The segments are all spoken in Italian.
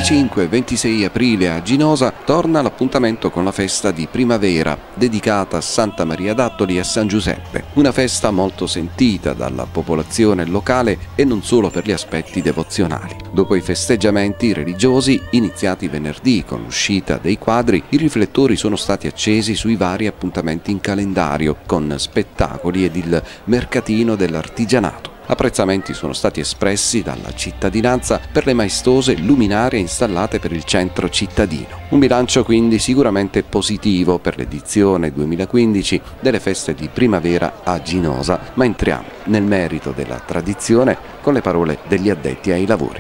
25 e 26 aprile a Ginosa torna l'appuntamento con la festa di primavera, dedicata a Santa Maria d'Attoli e a San Giuseppe. Una festa molto sentita dalla popolazione locale e non solo per gli aspetti devozionali. Dopo i festeggiamenti religiosi, iniziati venerdì con l'uscita dei quadri, i riflettori sono stati accesi sui vari appuntamenti in calendario, con spettacoli ed il mercatino dell'artigianato. Apprezzamenti sono stati espressi dalla cittadinanza per le maestose luminarie installate per il centro cittadino. Un bilancio quindi sicuramente positivo per l'edizione 2015 delle feste di primavera a Ginosa, ma entriamo nel merito della tradizione con le parole degli addetti ai lavori.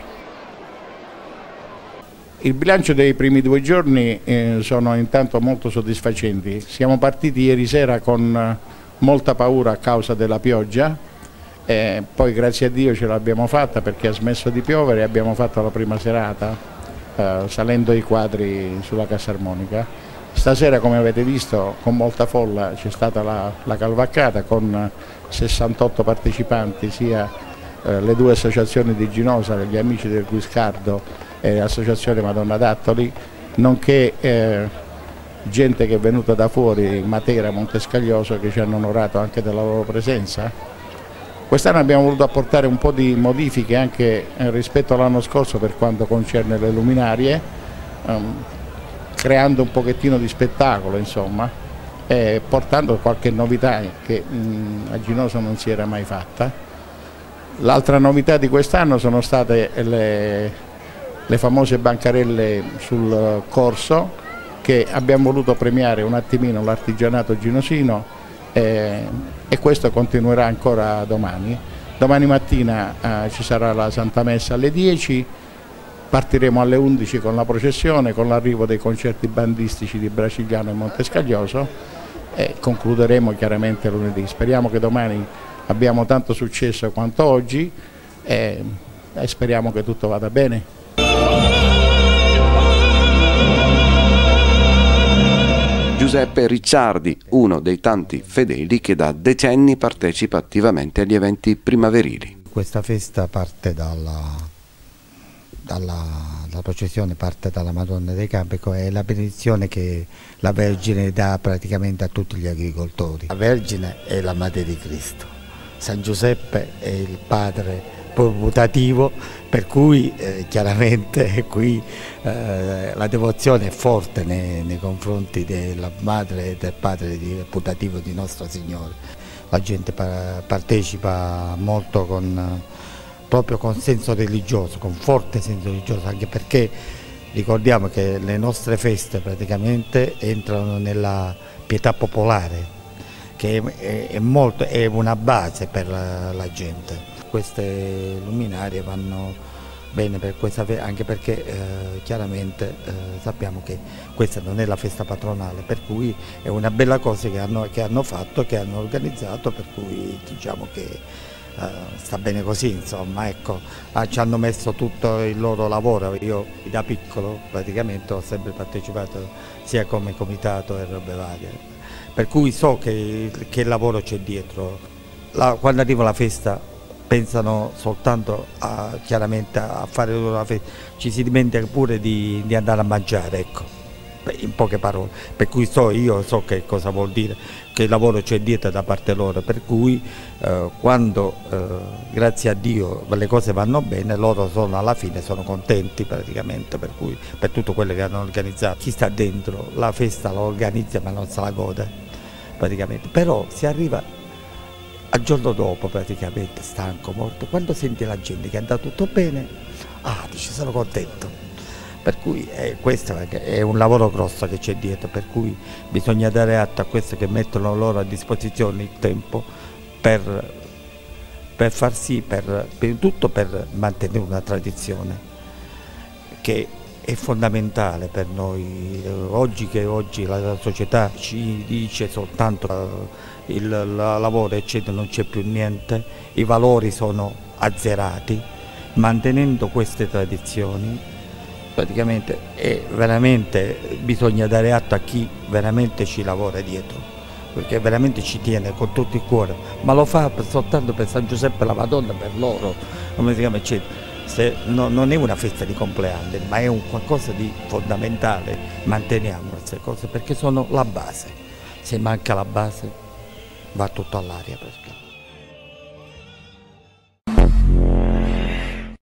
Il bilancio dei primi 2 giorni sono intanto molto soddisfacenti. Siamo partiti ieri sera con molta paura a causa della pioggia. Poi grazie a Dio ce l'abbiamo fatta perché ha smesso di piovere e abbiamo fatto la prima serata salendo i quadri sulla Cassa Armonica. Stasera, come avete visto, con molta folla c'è stata la cavalcata con 68 partecipanti, sia le 2 associazioni di Ginosa, gli amici del Guiscardo e l'associazione Madonna d'Attoli, nonché gente che è venuta da fuori, Matera, Montescaglioso, che ci hanno onorato anche della loro presenza. Quest'anno abbiamo voluto apportare un po' di modifiche anche rispetto all'anno scorso per quanto concerne le luminarie, creando un pochettino di spettacolo, insomma, e portando qualche novità che a Ginosa non si era mai fatta. L'altra novità di quest'anno sono state le famose bancarelle sul corso, che abbiamo voluto premiare un attimino l'artigianato ginosino, e questo continuerà ancora domani. Domani mattina ci sarà la Santa Messa alle 10, partiremo alle 11 con la processione, con l'arrivo dei concerti bandistici di Bracigliano e Montescaglioso, e concluderemo chiaramente lunedì. Speriamo che domani abbiamo tanto successo quanto oggi e speriamo che tutto vada bene. Giuseppe Ricciardi, uno dei tanti fedeli che da decenni partecipa attivamente agli eventi primaverili. Questa festa parte la processione parte dalla Madonna dei Campi, è la benedizione che la Vergine dà praticamente a tutti gli agricoltori. La Vergine è la Madre di Cristo, San Giuseppe è il padre putativo, per cui chiaramente qui la devozione è forte nei confronti della madre e del padre putativo di Nostro Signore. La gente partecipa molto proprio con senso religioso, con forte senso religioso, anche perché ricordiamo che le nostre feste praticamente entrano nella pietà popolare, che è una base per la gente. Queste luminarie vanno bene per questa festa, anche perché chiaramente sappiamo che questa non è la festa patronale, per cui è una bella cosa che hanno fatto, che hanno organizzato, per cui diciamo che sta bene così, insomma, ecco. Ci hanno messo tutto il loro lavoro. Io da piccolo praticamente ho sempre partecipato sia come comitato e robe varie, per cui so che lavoro c'è dietro. Quando arriva la festa pensano soltanto chiaramente a fare una festa, ci si dimentica pure di andare a mangiare, ecco, in poche parole, per cui io so che cosa vuol dire, che il lavoro c'è dietro da parte loro, per cui quando grazie a Dio le cose vanno bene, loro alla fine sono contenti praticamente, per cui per tutto quello che hanno organizzato. Chi sta dentro la festa la organizza ma non se la gode praticamente, però si arriva al giorno dopo praticamente stanco, morto, quando senti la gente che è andato tutto bene, dici sono contento. Per cui questo è un lavoro grosso che c'è dietro, per cui bisogna dare atto a questo che mettono loro a disposizione il tempo per far sì, per tutto per mantenere una tradizione che è fondamentale per noi. Oggi la società ci dice soltanto il lavoro eccetera, non c'è più niente, i valori sono azzerati. Mantenendo queste tradizioni praticamente veramente bisogna dare atto a chi veramente ci lavora dietro, perché veramente ci tiene con tutto il cuore, ma lo fa soltanto per San Giuseppe e la Madonna, per loro, come si chiama, eccetera. non è una festa di compleanno, ma è un qualcosa di fondamentale. Manteniamo queste cose perché sono la base. Se manca la base va tutto all'aria.